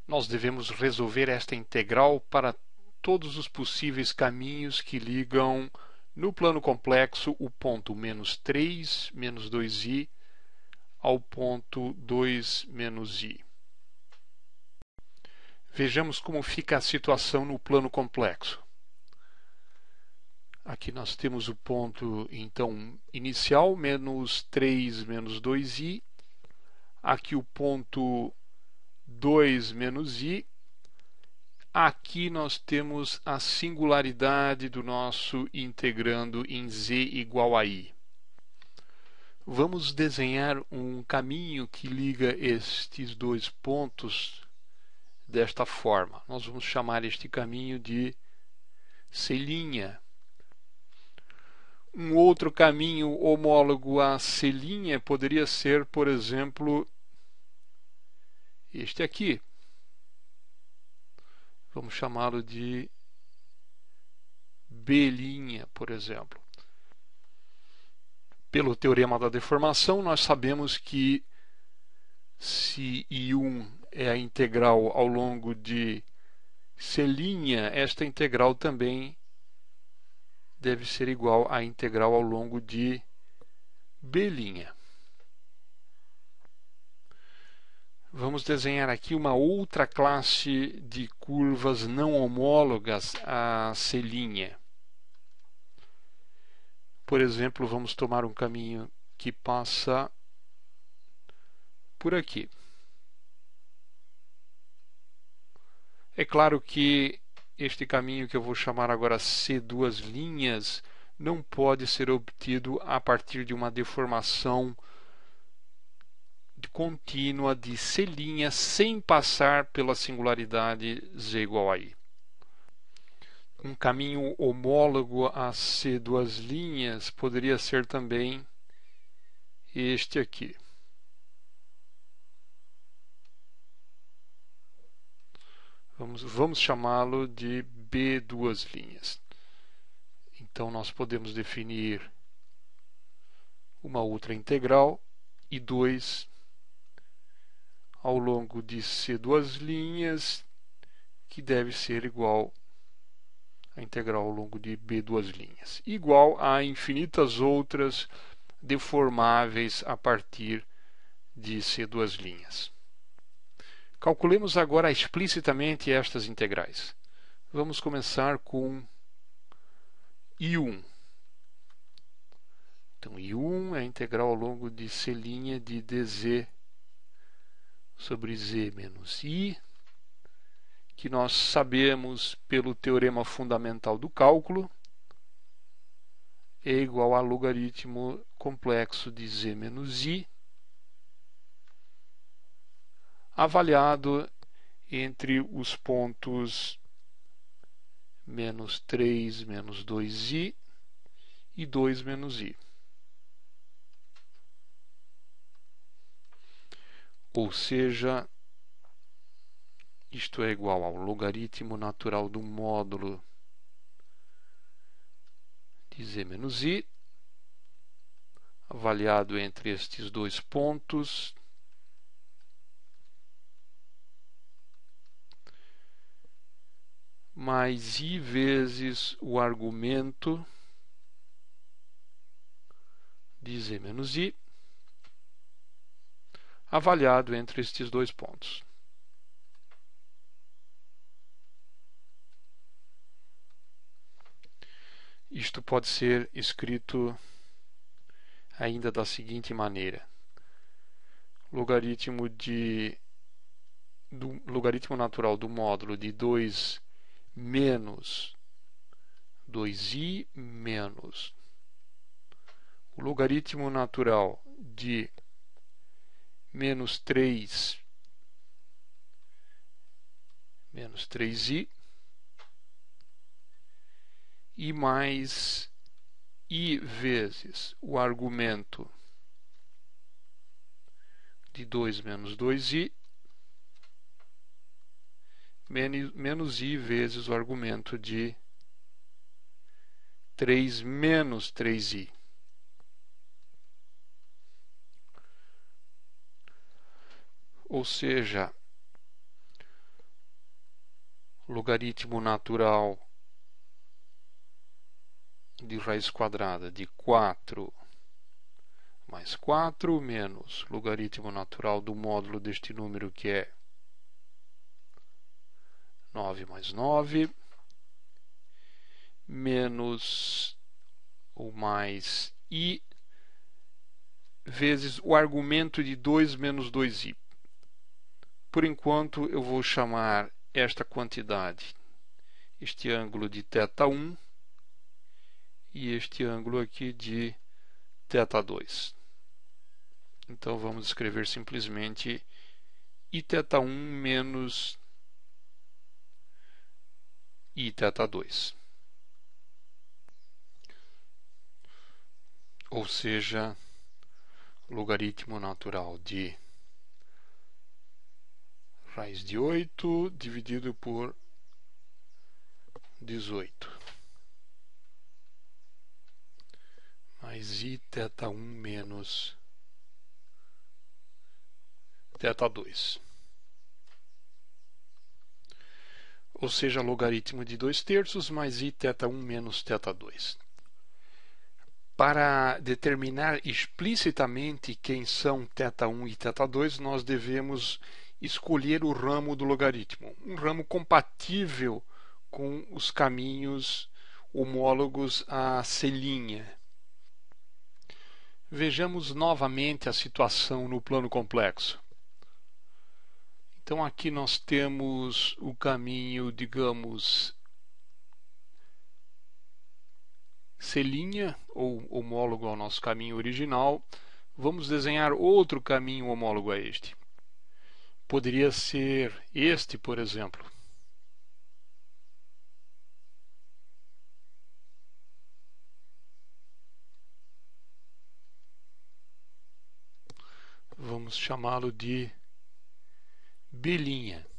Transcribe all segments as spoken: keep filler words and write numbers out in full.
nós devemos resolver esta integral para todos os possíveis caminhos que ligam no plano complexo o ponto menos três menos dois i ao ponto dois menos i. Vejamos como fica a situação no plano complexo. Aqui nós temos o ponto então inicial, menos três menos dois i. Aqui o ponto dois menos i. Aqui nós temos a singularidade do nosso integrando em z igual a i. Vamos desenhar um caminho que liga estes dois pontos desta forma. Nós vamos chamar este caminho de C'. Um outro caminho homólogo a C' poderia ser, por exemplo, este aqui. Vamos chamá-lo de B', por exemplo. Pelo teorema da deformação, nós sabemos que se I um é a integral ao longo de C', esta integral também deve ser igual à integral ao longo de B'. Vamos desenhar aqui uma outra classe de curvas não homólogas a C'. Por exemplo, vamos tomar um caminho que passa por aqui. É claro que este caminho que eu vou chamar agora C duas linhas não pode ser obtido a partir de uma deformação contínua de C' sem passar pela singularidade z igual a i. Um caminho homólogo a C duas linhas poderia ser também este aqui. Vamos, vamos chamá-lo de B duas linhas. Então nós podemos definir uma outra integral I dois ao longo de C duas linhas, que deve ser igual à integral ao longo de B duas linhas, igual a infinitas outras deformáveis a partir de C duas linhas. Calculemos agora explicitamente estas integrais. Vamos começar com I um. Então, I um é a integral ao longo de C' de dz sobre z menos i, que nós sabemos pelo teorema fundamental do cálculo, é igual a logaritmo complexo de z menos i, avaliado entre os pontos menos três menos dois i e dois menos i. Ou seja, isto é igual ao logaritmo natural do módulo de z menos i, avaliado entre estes dois pontos, mais i vezes o argumento de z menos i, avaliado entre estes dois pontos. Isto pode ser escrito ainda da seguinte maneira: logaritmo de do logaritmo natural do módulo de dois menos dois i menos o logaritmo natural de menos três menos três i e mais i vezes o argumento de dois menos dois i menos i vezes o argumento de três menos três i. Ou seja, logaritmo natural de raiz quadrada de quatro mais quatro menos logaritmo natural do módulo deste número, que é nove mais nove, menos ou mais i vezes o argumento de dois menos dois i. Por enquanto eu vou chamar esta quantidade, este ângulo, de θ um e este ângulo aqui de θ dois. Então vamos escrever simplesmente i θ um menos i θ dois. Ou seja, logaritmo natural de raiz de oito dividido por dezoito mais i θ um menos θ dois. Ou seja, logaritmo de dois terços mais i θ um menos θ dois. Para determinar explicitamente quem são θ um e θ dois, nós devemos escolher o ramo do logaritmo, um ramo compatível com os caminhos homólogos à C'. Vejamos novamente a situação no plano complexo. Então aqui nós temos o caminho, digamos, C', ou homólogo ao nosso caminho original. Vamos desenhar outro caminho homólogo a este. Poderia ser este, por exemplo. Vamos chamá-lo de B'.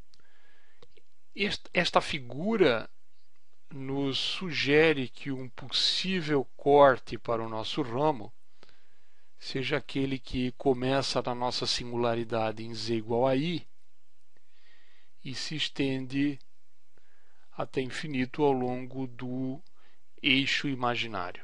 Esta figura nos sugere que um possível corte para o nosso ramo seja aquele que começa na nossa singularidade em z igual a i e se estende até infinito ao longo do eixo imaginário.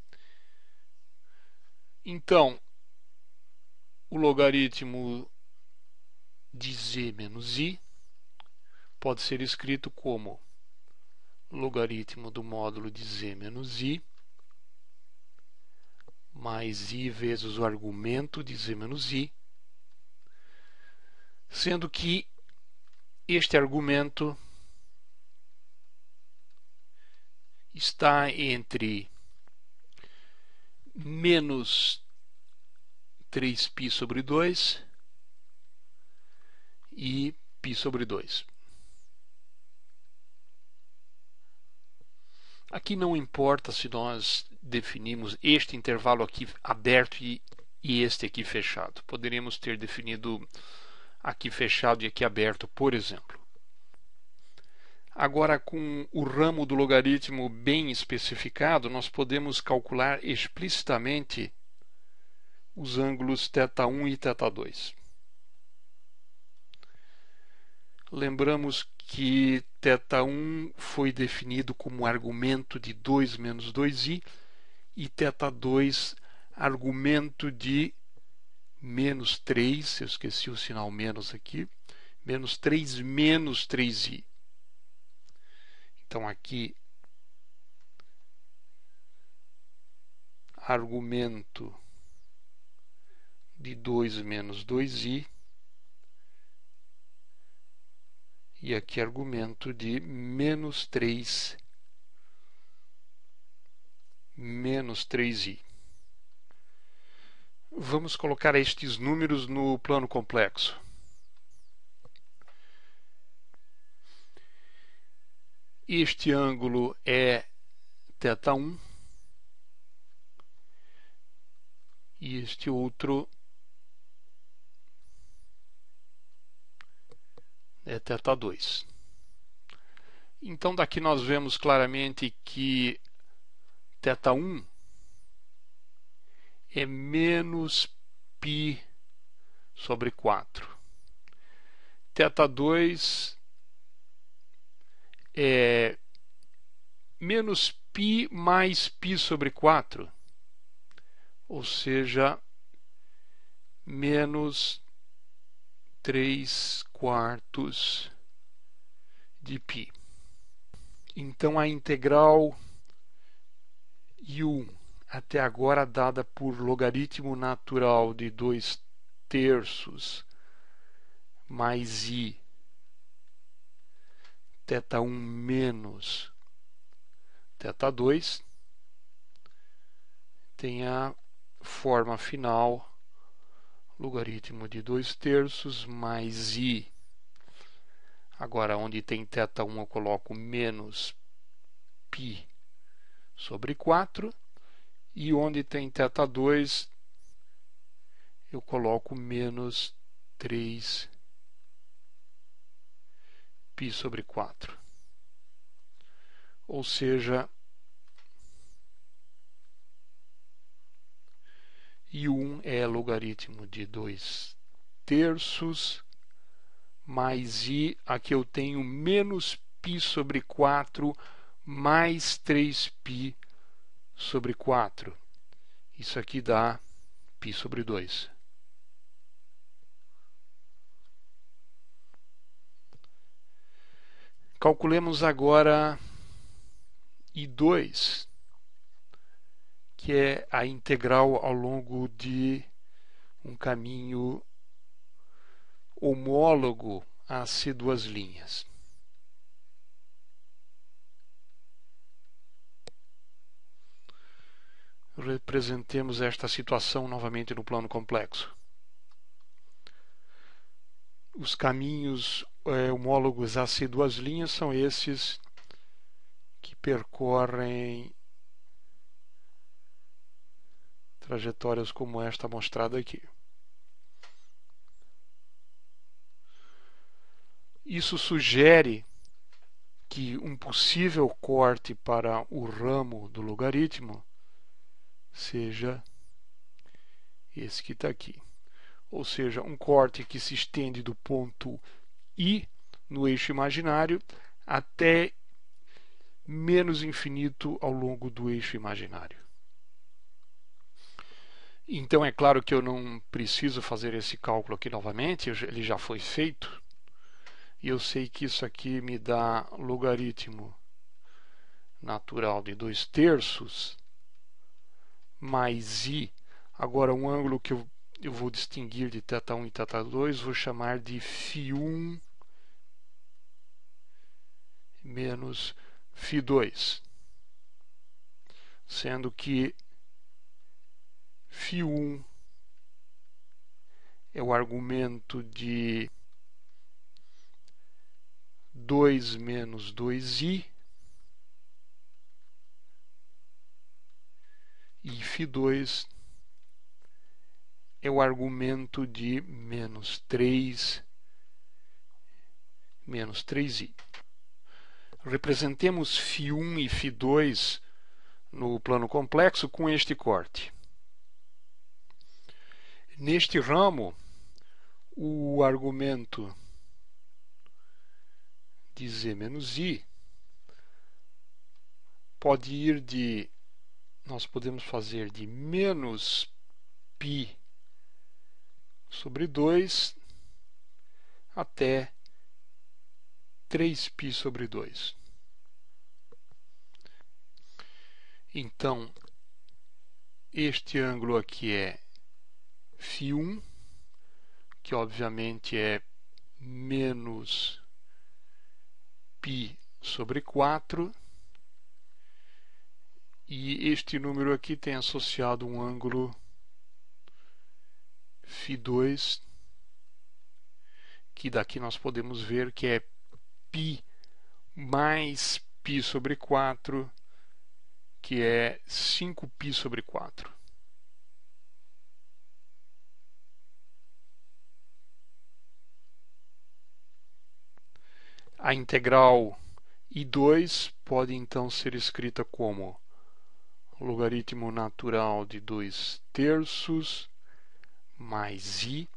Então, o logaritmo de z menos i pode ser escrito como logaritmo do módulo de z menos i mais i vezes o argumento de z menos i, sendo que este argumento está entre menos três π sobre dois e π sobre dois. Aqui não importa se nós definimos este intervalo aqui aberto e, e este aqui fechado. Poderíamos ter definido aqui fechado e aqui aberto, por exemplo. Agora, com o ramo do logaritmo bem especificado, nós podemos calcular explicitamente os ângulos θ um e θ dois. Lembramos que θ um foi definido como argumento de dois menos dois i e θ dois argumento de menos três, eu esqueci o sinal menos aqui, menos três menos três i. Então aqui argumento de dois menos dois i e aqui argumento de menos três menos três i. Vamos colocar estes números no plano complexo. Este ângulo é θ um e este outro é θ dois. Então daqui nós vemos claramente que θ um é menos π sobre quatro. θ dois é menos π mais π sobre quatro, ou seja, menos três quartos de π. Então a integral i um até agora dada por logaritmo natural de dois terços mais i θ um menos θ dois tem a forma final logaritmo de dois terços mais i. Agora, onde tem θ um eu coloco menos π sobre quatro, e onde tem θ dois eu coloco menos três π sobre quatro. Ou seja, i um é logaritmo de dois terços mais i, aqui eu tenho menos π sobre quatro mais três π sobre quatro. Isso aqui dá π sobre dois. Calculemos agora i dois, que é a integral ao longo de um caminho homólogo a C duas linhas. Representemos esta situação novamente no plano complexo. Os caminhos é, homólogos a C duas linhas são esses que percorrem trajetórias como esta mostrada aqui. Isso sugere que um possível corte para o ramo do logaritmo seja esse que está aqui. Ou seja, um corte que se estende do ponto I no eixo imaginário até menos infinito ao longo do eixo imaginário. Então é claro que eu não preciso fazer esse cálculo aqui novamente, ele já foi feito. E eu sei que isso aqui me dá logaritmo natural de dois terços mais i. Agora um ângulo que eu, eu vou distinguir de θ um e θ dois, vou chamar de φ um menos φ dois. Sendo que φ um é o argumento de dois menos dois i e φ dois é o argumento de menos três menos três i. Representemos φ um e φ dois no plano complexo com este corte. Neste ramo, o argumento de z menos i pode ir de, nós podemos fazer de menos π sobre dois até três π sobre dois. Então, este ângulo aqui é φ um, que obviamente é menos π sobre quatro, e este número aqui tem associado um ângulo φ dois, que daqui nós podemos ver que é π mais π sobre quatro, que é cinco π sobre quatro. A integral i dois pode então ser escrita como logaritmo natural de dois terços mais i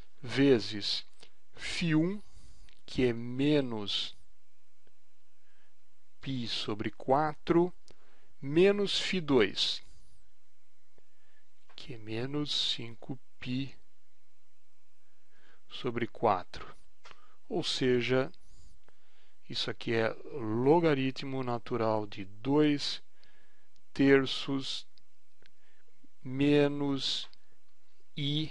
vezes φ um, que é menos π sobre quatro menos φ dois, que é menos cinco π sobre quatro. Ou seja, isso aqui é logaritmo natural de dois terços menos i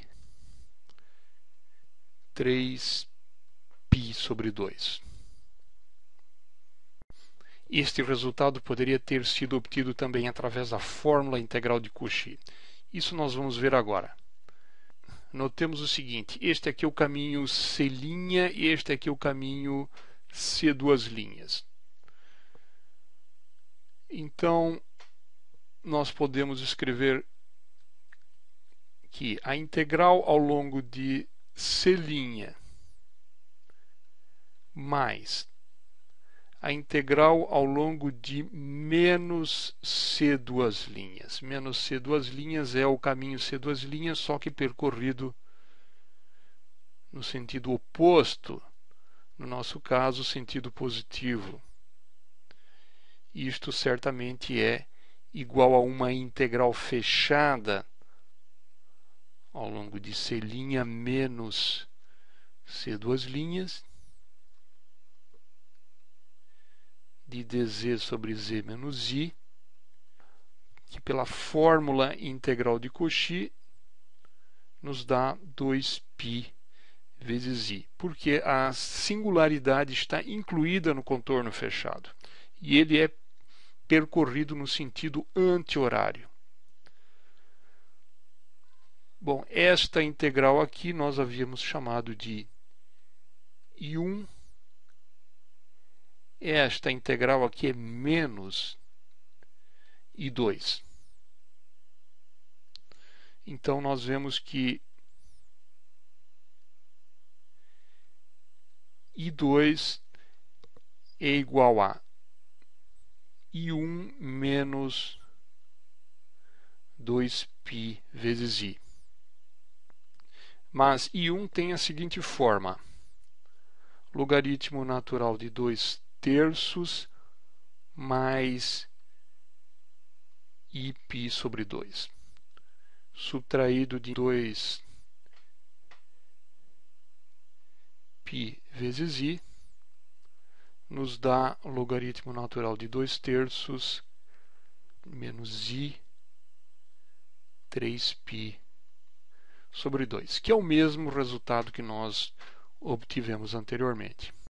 três π sobre dois. Este resultado poderia ter sido obtido também através da fórmula integral de Cauchy. Isso nós vamos ver agora. Notemos o seguinte, este aqui é o caminho C' e este aqui é o caminho C duas linhas. Então, nós podemos escrever que a integral ao longo de C' mais a integral ao longo de menos C duas linhas. Menos C duas linhas é o caminho C duas linhas, só que percorrido no sentido oposto, no nosso caso, sentido positivo. Isto certamente é igual a uma integral fechada ao longo de C' menos C duas linhas de dz sobre z menos i, que pela fórmula integral de Cauchy nos dá dois π vezes i, porque a singularidade está incluída no contorno fechado e ele é percorrido no sentido anti-horário. Bom, esta integral aqui nós havíamos chamado de i um. Esta integral aqui é menos i dois. Então, nós vemos que i dois é igual a i um menos dois π vezes i. Mas i um tem a seguinte forma: logaritmo natural de dois terços mais iπ sobre dois, subtraído de dois π vezes i, nos dá logaritmo natural de dois terços menos i três π sobre dois, que é o mesmo resultado que nós obtivemos anteriormente.